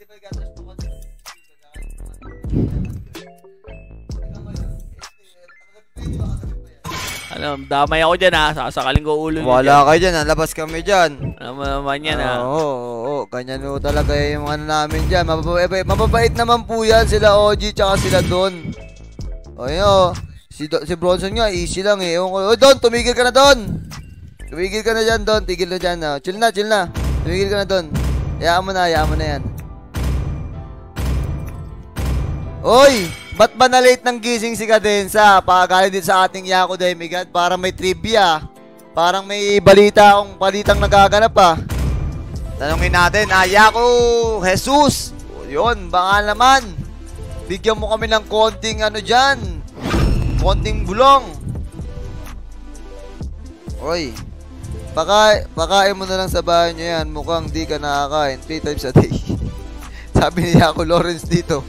Ano, damay ako dyan ha. Sasakaling ko ulo. Wala kayo dyan, labas kami dyan. Ano mo naman yan ha. Oo, ganyan mo talaga yung ano namin dyan. Mababait naman po yan, sila OG tsaka sila Don. O yun o, si Bronson nga, easy lang eh. O Don, tumigil ka na Don. Tumigil ka na dyan Don, tigil na dyan. Chill na. Tumigil ka na Don. Hayaan mo na yan. Oy! Ba't ba na-late ng gising si Cadenza? Pakagaling din sa ating Yako Demigod. Parang may trivia. Parang may balitang nagaganap pa. Tanungin natin, Yako Jesus. Yun, baka naman. Bigyan mo kami ng konting ano dyan. Konting bulong. Oy. Pakain mo na lang sa bahay nyo yan. Mukhang di ka nakakain 3 times a day. Sabi ni Yako Lawrence dito.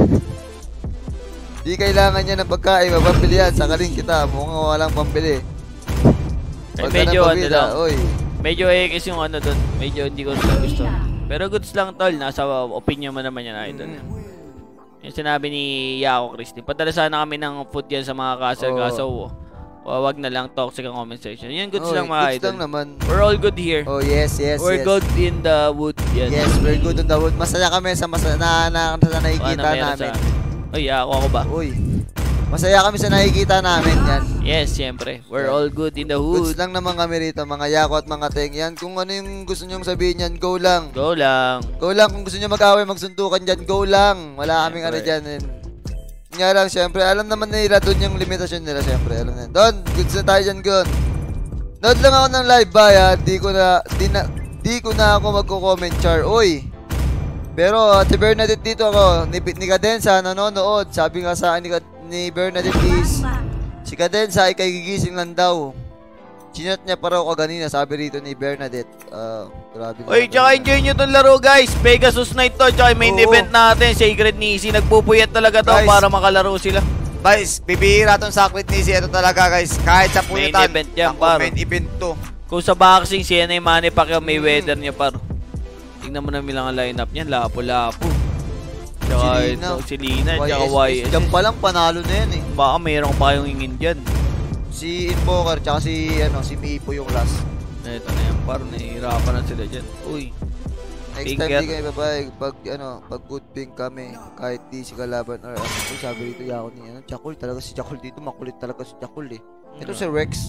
Di kailangan niya ng pagkain, mapapili yan. Sakaling kita, mukhang walang pampili. Medyo ano lang. Medyo ekis yung ano dun. Medyo hindi ko gusto. Pero goods lang tol, nasa opinion mo naman yan idol. Yung sinabi ni Yako Christy, padala sana kami ng food yan sa mga kaso. Wag na lang toxic ang comment section. Yan goods lang mga idol. Naman. We're all good here. Oh yes. We're good in the wood. Yan. Yes, we're good in the wood. Masaya kami sa nakikita namin. Uy, ako ba? Uy. Masaya kami sa nakikita namin yan. Yes, siyempre. We're all good in the hood. Goods lang naman kami rito, mga Yako at mga Teng. Yan, kung ano yung gusto nyong sabihin yan, go lang. Go lang. Kung gusto nyo mag-away, magsuntukan dyan, go lang. Wala kaming ano dyan. Nga lang, siyempre, alam naman nila doon yung limitasyon nila, siyempre. Alam na. Don, goods na tayo dyan, Gon. Nood lang ako ng live ba, ya? Di ko na ako magko-comment, char. Uy. Pero si Bernadette dito ako, ni Cadenza nanonood. Sabi nga sa akin ni Bernadette is, si Cadenza ay kagigising lang daw. Chinat niya pa raw kaganina, sabi rito ni Bernadette. Grabe na. Uy, tsaka enjoy nyo itong laro guys. Pegasus night to, tsaka main event natin. Sacred Nizi, nagpupuyat talaga to guys, para makalaro sila. Guys, bibihira tong Sacred Nizi. Ito talaga guys, kahit sa puyatan. Main event yan, paro. Main event to. Kung sa boxing, siya na yung Manny Pacquiao may weather niya, paro. Tingnan mo namin lang ang lineup niyan, lapo-lapo. Tsaka si Lina, tsaka YS. Diyan pa lang panalo na yan eh. Baka mayroon pa kayong ingin dyan. Si Invoker, tsaka si Mipo yung last. Ito na yan, parang nahihirapan na sila dyan. Uy. Next time di kayo babayag, pag good ping kami, kahit di si kalaban or ano. Sabi rito Yako ni Chakul, talaga si Chakul dito, makulit talaga si Chakul eh. Ito si Rex.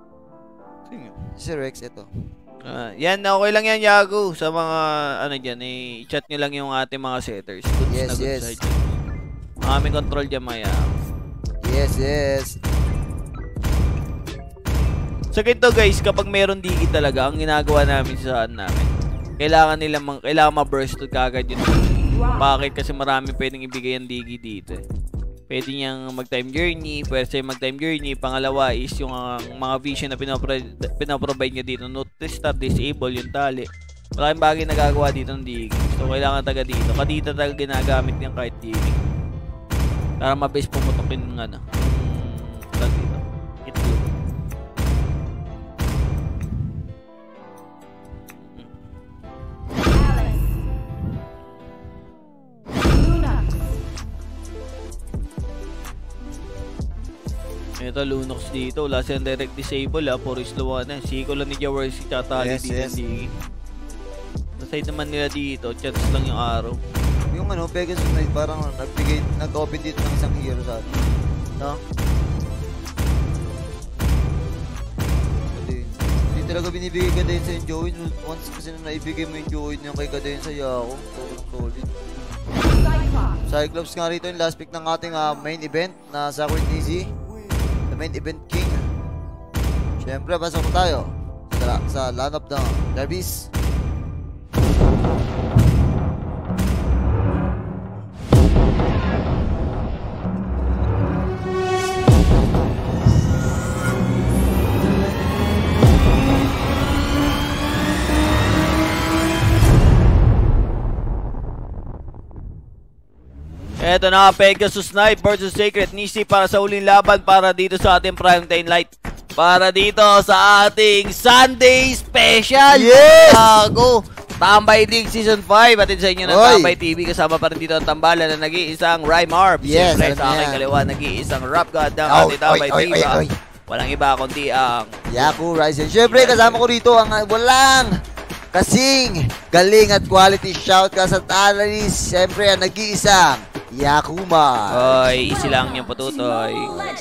Si Rex, ito. Yan, okay lang yan, Yago. Sa mga, ano dyan, i-chat nyo lang yung ating mga setters. Goods na goods side. Maraming control dyan, maya. Yes. So, ganito guys, kapag meron digi talaga, ang ginagawa namin sa saan namin, kailangan ma-burst kagad yun. Bakit? Kasi marami pwedeng ibigay ang digi dito. Pwede niyang mag-time journey, pwede siya mag-time journey. Pangalawa is yung mga vision na pinaprovide niya dito. Note start, disable, yung tali. Maraming bagay na gagawa dito ng digi. So, kailangan taga dito. Kadito talaga ginagamit niyang kahit digi. Para mabase pumutokin ng ano. Dito. Itlog. Ito, Lunox dito. Wala silang direct disable ha. Puro slow na. Siko lang ni Jaworsi tsaka tali dito ng digi. Sa side naman nila dito, chance lang yung araw. Yung Pegasus Knight parang nag-open dito ng isang hero sa atin. No? Hindi talaga binibigay Cadenza yung Joey. Once kasi na naibigay mo yung Joey niya kay Cadenza, Yako. Sobrang solid. Cyclops nga rito yung last pick ng ating main event na Sacred Nizi. Main event king. Siyempre, pasok tayo sa lineup ng derbies. Eto na, Pegasus Knight versus Sacred Nizi para sa uling laban para dito sa ating Primetime Light. Para dito sa ating Sunday Special. Yes! Gago! Tambay League Season 5. Atin sa inyo ng Tambay TV. Kasama pa rin dito ang tambalan na nag-iisang Rhymarb. Yes, siyempre sa aking kaliwa, nag-iisang rap god ng ating Tambay TV. Walang iba kundi ang Yaku Ryzen. Siyempre, kasama ko rito ang walang kasing galing at quality shout ka sa analyst. Siyempre, ang nag-iisang Yakuma. Oy, easy lang yung patutoy.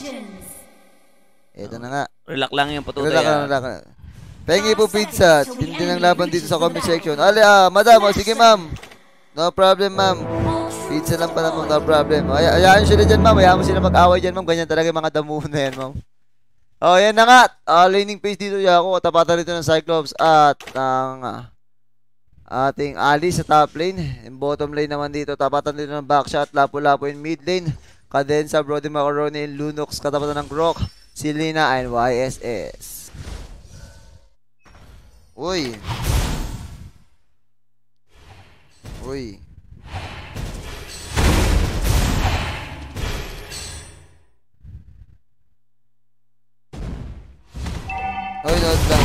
Ito na nga. Relax lang yung patutoy. Relax. Pengi po pizza. Tindi ng laban dito sa comment section. Madam, sige ma'am. No problem ma'am. Pizza lang pala ma'am, no problem. Ayaan sila dyan ma'am. Ayaan mo sila mag-away dyan ma'am. Ganyan talaga yung mga damo na yan ma'am. Oh, yan na nga. Laning phase dito ako. Tapatan rito ng Cyclops at ang ating Ali sa top lane. In bottom lane naman dito. Tapatan dito ng backshot. Lapo-lapo in mid lane. Cadenza, Brody Macaroni, Lunox. Katapatan ng Grok. Silina and YSS. Uy. Uy. Oy, nood lang.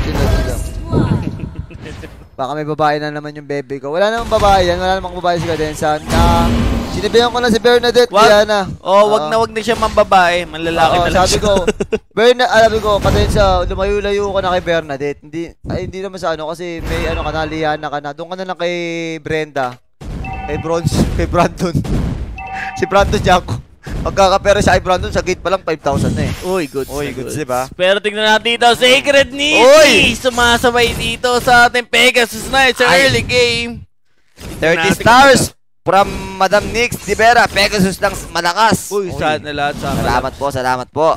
Baka may babae na naman yung bebe ko. Wala namang babae yan. Wala namang babae si Cadenza. Sinibayan ko na si Bernadette. Diana. Wag na siya mambabae. Manlalaki na lang sabi ko, sabi ko, Cadenza, lumayo-layo ka na kay Bernadette. Hindi naman sa ano, kasi may ano ka na, Liana ka na. Doon ka na lang kay Brenda. Kay Brandon. Si Brandon Jaco. Pagkakapera siya kay Brandon, sa gate pa lang 5,000 na eh. Uy, goods. Diba? Pero tingnan natin dito, Sacred Nizi! Sumasabay dito sa ating Pegasus Knight sa early game. 30 stars from Madam Nix Divera. Pegasus lang malakas. Uy, saan na lahat sa Salamat po.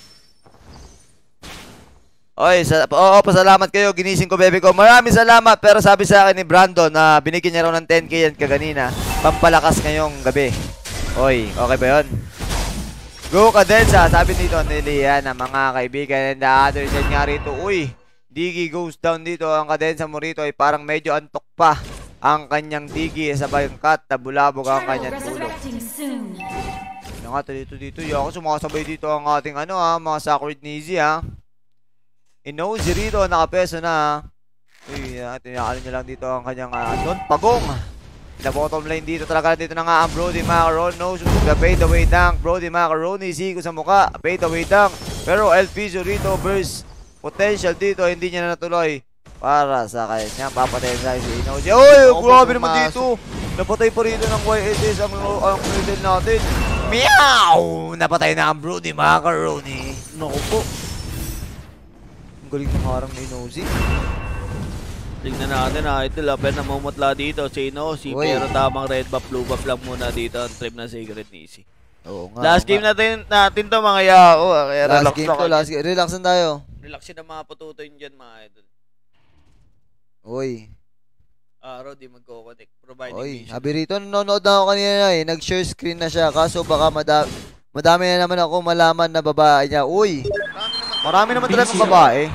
Oy, pasalamat kayo. Ginising ko, bebe ko. Maraming salamat. Pero sabi sa akin ni Brandon na binigyan niya raw ng 10k yan kaganina. Pampalakas ngayong gabi. Oy, okay ba yun? Go Cadenza. Sabi dito ni Lian na mga kaibigan and the other side nga rito. Uy, Digi goes down dito. Ang Cadenza mo rito ay parang medyo antok pa. Ang kanyang Digi sa bangkat na bulabog ang kanyang tulog. Ano nga dito. Ako sumakasabay dito ang ating mga Sacred Nizi Inozi rito, nakapeso na. Uy, tinakalo niya lang dito ang kanyang Don Pagong. Na bottom lane dito talaga dito na nga ang Brody Macaroni. No, pay the way down. Brody Macaroni, Zico sa muka. Pay the way down. Pero El Piso rito, burst potential dito. Hindi niya na natuloy. Para sa kanya, papatayin sa si Inozi. Uy, grabe naman dito. Napatay pa rito ng YSS ang middle natin. Meow! Napatay na ang Brody Macaroni. Naku po. Ang galing ng harang ni Inozi. Tignan natin idol. Pero namumutla dito si Inozi. Pero tamang red buff, blue buff lang muna dito ang trip na Sacred Nizi. Oo nga. Last game natin to mga yao. Kaya last game. Relaxan tayo. Relaxin ang mga patutoy dyan mga idol. Uy. Rodi magko-connect. Providing vision. Sabi rito, nanonood na ako kanina nag-share screen na siya. Kaso baka madami na naman ako malaman na babae niya. Uy. Marami naman talagang babae.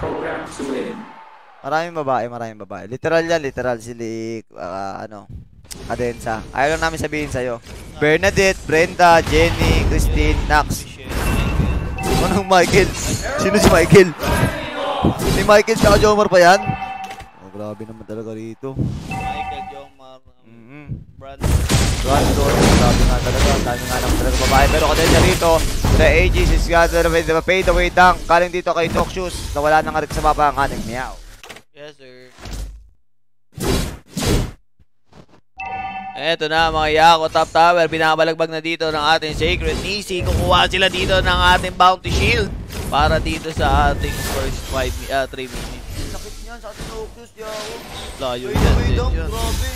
Maraming babae. Literal yan, sili, Cadenza. Ayaw lang namin sabihin sa'yo. Bernadette, Brenda, Jenny, Christine, Nax. Anong Michael? Sino si Michael? Si Michael tsaka Jomar pa yan? Oh, grabe naman talaga rito. Michael, Jomar, Brandon. Grabe nga talaga. Dami nga naman talaga babae. Pero Cadenza rito, the ages is gathered with the pay the way down. Kaling dito kay Toxius. Nawala na nga rin sa baba ang ating meow. Yes, sir. Eto na mga yako, top tower. Binabalagbag na dito ng ating Sacred Nizi. Kukuha sila dito ng ating bounty shield para dito sa ating first 3 minutes. Sakit niyan sa ating Toxius, yaw. Layo yan. Grabe.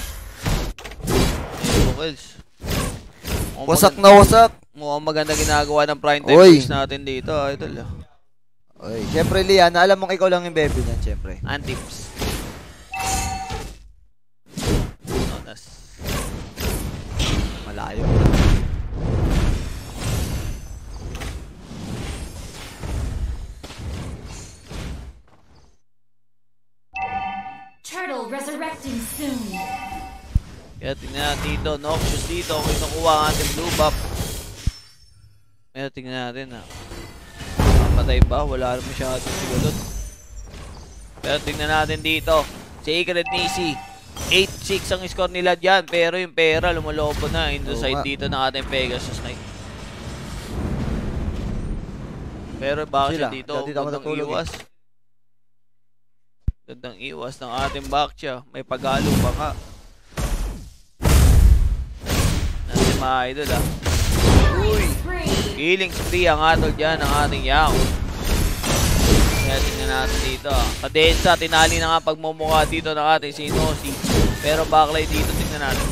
Wasak na wasak. Mukhang maganda ginagawa ng prime time push natin dito, idol. Oy, syempre Lian, alam mong ikaw lang yung baby niyan, syempre. Antips. Malayo. Turtle resurrecting soon. Kaya tingnan natin dito, Noxious dito, kung nakuha ang ating blue buff. Kaya tingnan natin patay ba? Wala rin masyado siguro. Pero tingnan natin dito, Sacred Nizi. 8-6 ang score nila dyan. Pero yung pera, lumalobo na. Into side dito ng ating Pegasus Knight. Pero bakit siya dito? Gandang iwas. Gandang iwas ng ating backcha. May pagalo pa nga. Natin mga idol ah. Uy! Killing spree ang atol dyan ng ating Yao. Kaya tingnan natin dito ah. Kadensa, tinali na nga pagmumukha dito ng ating si Nizi. Pero backlight dito, tingnan natin.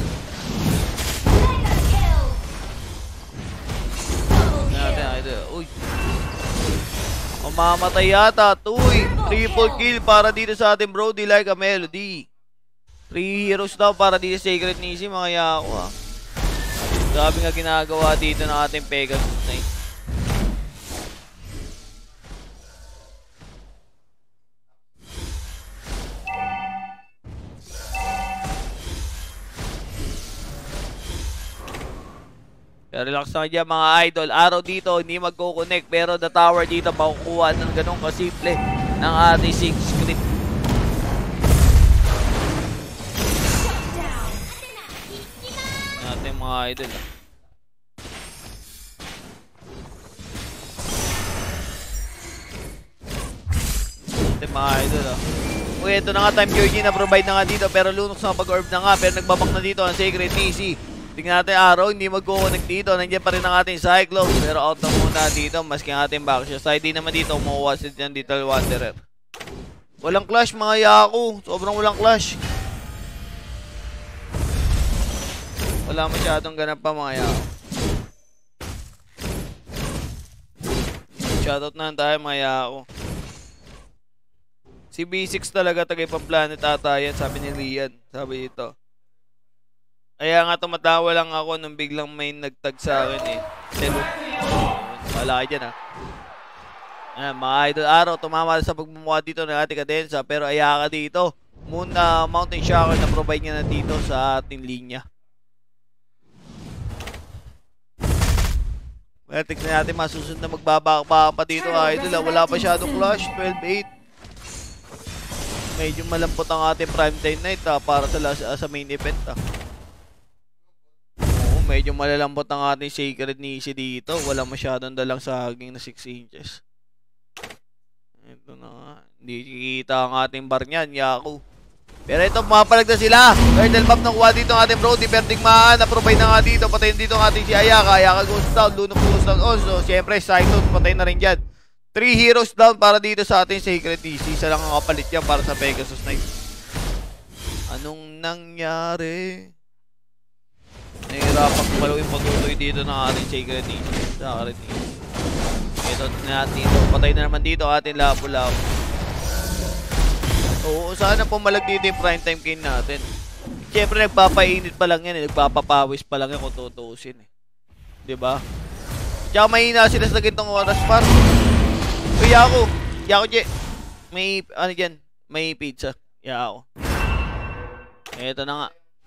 Tingnan natin idol. Uy! Mamamatay yata. Uy! Triple kill para dito sa ating Brody like a melody. 3 heroes daw para dito sa Sacred Nizi mga Yao ah. Grabe nga ginagawa dito ng ating Pegasus Knight. Pero relax na dyan mga idol. Araw dito hindi magko-connect pero the tower dito makukuha ng ganun kasimple ng ating 6 script. Natin mga idol. Natin mga idol. Uy, ito na nga time Georgie na provide na nga dito pero Lunox na pag-orb na nga pero nagbabak na dito ang Sacred Nizi. Tingnan natin araw, hindi mag-connect dito. Nandiyan pa rin ang ating Cyclops pero out na muna dito maski ang ating back. Side din naman dito, umuha si dyan dito Wanderer. Walang clash mga Yako. Sobrang walang clash. Wala masyadong ganap pa mga Yako. Shoutout na tayo mga Yako. Si B6 talaga tagay pang planet ata yan, sabi ni Rian. Sabi dito. Kaya nga tumatawa lang ako nung biglang may nagtag sa akin eh. Selot. Wala ka dyan ah. Ayan, mga idol araw, tumama sa pagmumukha dito ng ating kadensa. Pero ayaka dito. Mountain Shocker na provide niya na dito sa ating linya. Well, tignan natin masusunod na magbabaka pa dito idol ah. Wala pa masyadong clash, 12-8. Medyo malambot ang ating primetime night ah, para sa main event ah. Medyo malalambot ang ating Sacred Nizi dito. Wala masyadong dalang saging na 6 inches. Ito na nga. Hindi kikita ang ating bar niyan, Yaku. Pero ito, pumapalag na sila. Turtle buff na kuha dito ang ating Brody. Pertigmaan na provide na nga dito. Patayin dito ang ating si Ayaka. Ayaka goes down. Lunok goes down also. Siyempre, Cyclone patay na rin dyan. 3 heroes down para dito sa ating Sacred Nizi. Isa lang ang kapalit yan para sa Pegasus Knight. Anong nangyari? Nahihirapan kumalaw yung patuloy dito ng ating Sacred Nizi. Sacred Nizi. Ito natin dito. Patay na naman dito ating Lapu-Lapu. Oo, sana pumalag dito yung prime time kill natin. Siyempre nagpapainit pa lang yan eh. Nagpapapawis pa lang yan kung tutuusin eh. Diba? Tsaka mahina sila sa gintong oras par. Uy, Yako. Yako, Je. May, ano dyan? May pizza. Yako. Ito na nga.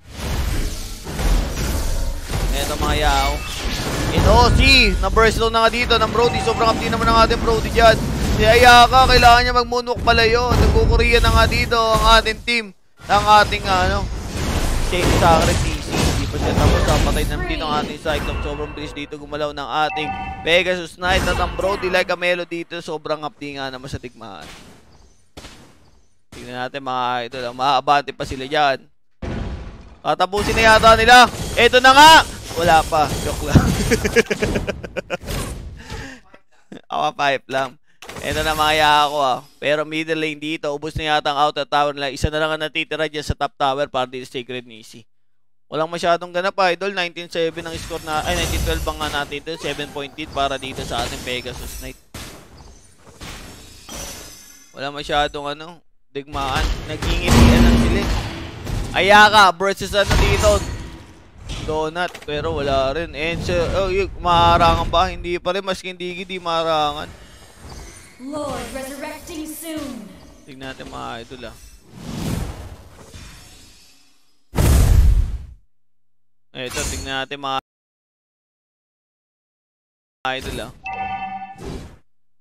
Ito mga Yao. Ito, si na-burst low na nga dito ng Brody. Sobrang update naman ng ating Brody dyan. Si Ayaka, kailangan niya mag-moonwalk pala yun. Nagkukuria na nga dito ang ating team. Ang ating, Sacred Nizi. Hindi pa siya tapos. Patay naman dito ang ating Cyclops. Sobrang bilis dito gumalaw ng ating Pegasus Knight. At ang Brody like a melo dito. Sobrang update nga naman sa tigmaan. Tingnan natin mga idol. Maaabante pa sila dyan. Tatapusin na yata nila. Ito na nga! Wala pa. Joke lang. Awa pipe lang. Ito na mga Yako ah. Pero middle lane dito. Ubus na yata ang outer tower nila. Isa na lang ang natitira dyan sa top tower para dito sa Sacred Nizi. Walang masyadong ganap idol. 19-7 ang score na. Ay 19-12 ang nga natin dito. 7 point lead para dito sa ating Pegasus Knight. Wala masyadong digmaan. Nagingitian lang sila. Ayaka versus dito. Donut, pero wala rin. And maharangan ba? Hindi pa rin. Maski hindi maharangan. Lord resurrecting soon. Tignan natin mga idol ah. Ito, tignan natin mga idol ah.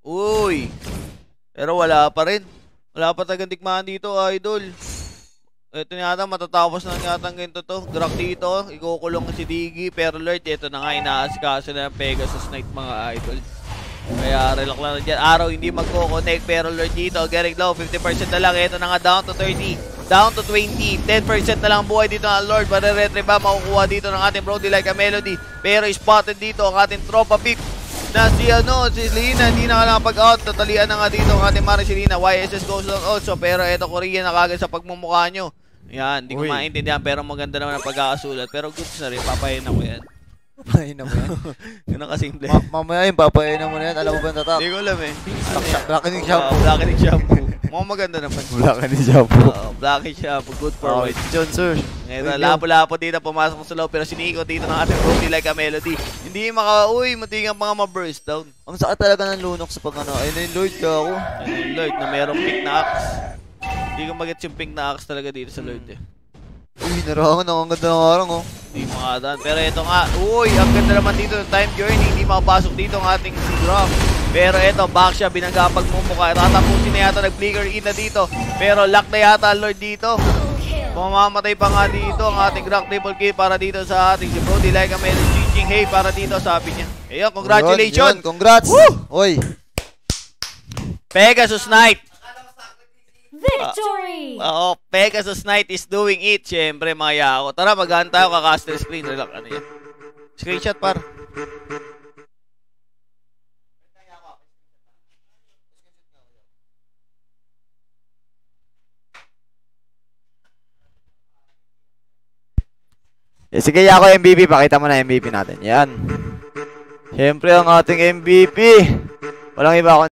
Uy! Pero wala pa rin. Wala pa tagang digmaan dito idol. Ito yata, matatapos na yata ng ganito to. Grak dito, ikukulong si Diggy, pero Lord, ito na nga, inaasikaso na ng Pegasus Knight mga idol. Kaya relax lang na dyan. Araw hindi magko-connect, pero Lord dito, getting low, 50% na lang. Ito na nga, down to 30, down to 20, 10% na lang buhay dito ng Lord. Mariretrieve ba, makukuha dito ng ating Brody like a melody. Pero spotted dito ang ating tropa pick na si Lina, hindi na nakapag-out. Tatalian na nga dito ang ating Mari si Lina. YSS goes down also, pero ito Korean na kagad sa pagmumukha nyo. Yan, hindi ko maintindihan, pero maganda naman ang pagkakasulat. Pero goods na rin, papayin ako yan. Papayin mo yan? Yun ang kasimple. Mamaya yung papayin mo na yan. Alam mo ba yung tatak? Hindi ko alam eh. Blackening shampoo. Blackening shampoo. Mukhang maganda naman. Blackening shampoo. Blackening shampoo, good for weight. John, sir. Ngayon, lapo-lapo dito, pumasok sa loob. Pero siniko dito ng ating Brody like a melody. Hindi maka-uy, matingang mga ma-burst down. Ang sakit talaga ng lunok sa pag-ano. Ayun na yung Lord ka ako. Ayun yung Lord na merong pick na axe. Hindi ko mag-get yung pink na axe talaga dito sa Lord eh. Uy, narangan ang ganda ng arang oh. Hindi makadaan. Pero ito nga, uy, ang ganda naman dito ng time journey. Hindi makapasok dito ang ating si Drop. Pero ito, back siya, binagapag mumukha. Tatapusin na yata, nag-flicker in na dito. Pero lock na yata Lord dito. Mamamatay pa nga dito ang ating Rock triple kill para dito sa ating si Brody like a melody changing hey para dito sabi niya. Ayun, congratulations! Yun, congrats! Woo! Oy! Pegasus Knight! Victory! Oo, Pegasus Knight is doing it. Siyempre, mga yako. Tara, maghaan tayo, kakaster screen. Relax, ano yan? Screenshot, par. Sige, ako MVP. Pakita mo na MVP natin. Yan. Siyempre, ang ating MVP. Walang iba ako.